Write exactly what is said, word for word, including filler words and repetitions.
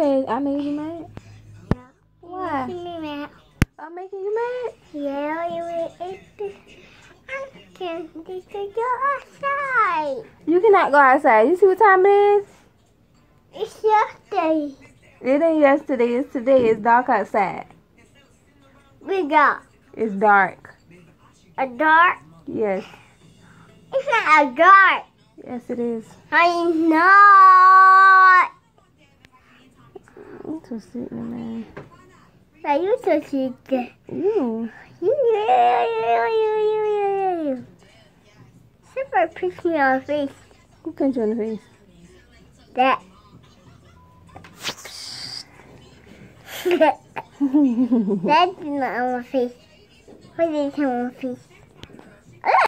say I made you mad? Yeah. Why? Making me mad. I'm making you mad? Yeah, you will eat this. I can't need to go outside. You cannot go outside. You see what time it is? It's yesterday. It ain't yesterday. It's today. It's dark outside. We got It's dark. a dark. Yes. It's not a dark. Yes, it is. I'm not. I'm too sweet, man. Are you so sweet? You. You, you, you, you, you, you, you. Super pinch me on the face. Who pinched you in the face? That. That's not on my face. What is it on my face?